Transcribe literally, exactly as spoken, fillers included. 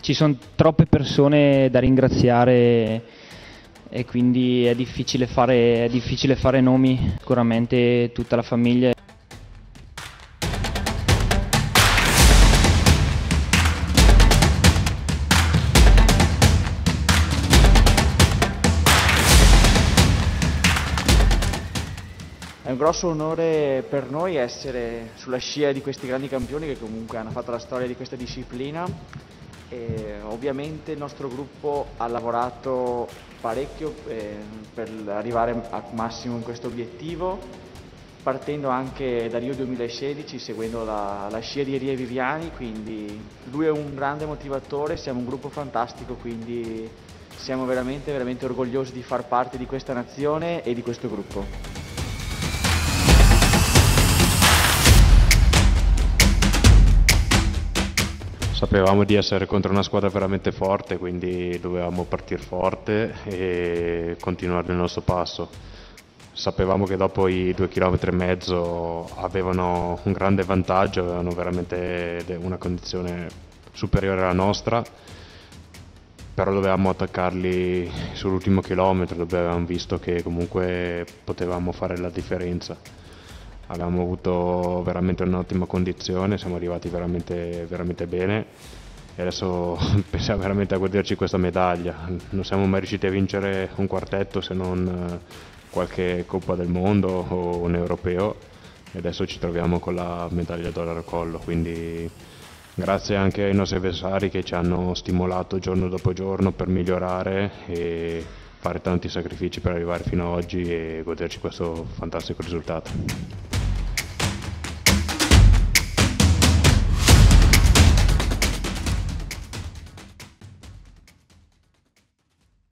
ci sono troppe persone da ringraziare e quindi è difficile fare, è difficile fare nomi, sicuramente tutta la famiglia. È un grosso onore per noi essere sulla scia di questi grandi campioni che comunque hanno fatto la storia di questa disciplina e ovviamente il nostro gruppo ha lavorato parecchio eh, per arrivare al massimo in questo obiettivo, partendo anche da Rio duemilasedici, seguendo la, la scia di Elie Viviani, quindi lui è un grande motivatore, siamo un gruppo fantastico, quindi siamo veramente, veramente orgogliosi di far parte di questa nazione e di questo gruppo. Sapevamo di essere contro una squadra veramente forte, quindi dovevamo partire forte e continuare il nostro passo. Sapevamo che dopo i due chilometri e mezzo avevano un grande vantaggio, avevano veramente una condizione superiore alla nostra, però dovevamo attaccarli sull'ultimo chilometro, dove avevamo visto che comunque potevamo fare la differenza. Abbiamo avuto veramente un'ottima condizione, siamo arrivati veramente, veramente bene e adesso pensiamo veramente a goderci questa medaglia. Non siamo mai riusciti a vincere un quartetto se non qualche Coppa del Mondo o un europeo e adesso ci troviamo con la medaglia d'oro al collo, quindi grazie anche ai nostri avversari che ci hanno stimolato giorno dopo giorno per migliorare e fare tanti sacrifici per arrivare fino ad oggi e goderci questo fantastico risultato.